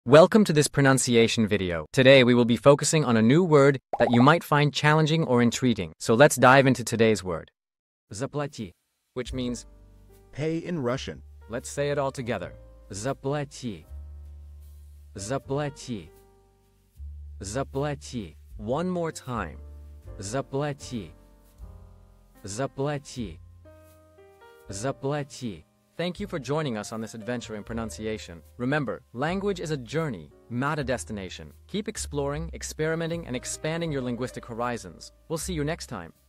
Welcome to this pronunciation video. Today we will be focusing on a new word that you might find challenging or intriguing. So let's dive into today's word. Заплати, which means pay in Russian. Let's say it all together. Заплати. Заплати. Заплати. One more time. Заплати. Заплати. Заплати. Thank you for joining us on this adventure in pronunciation. Remember, language is a journey, not a destination. Keep exploring, experimenting, and expanding your linguistic horizons. We'll see you next time.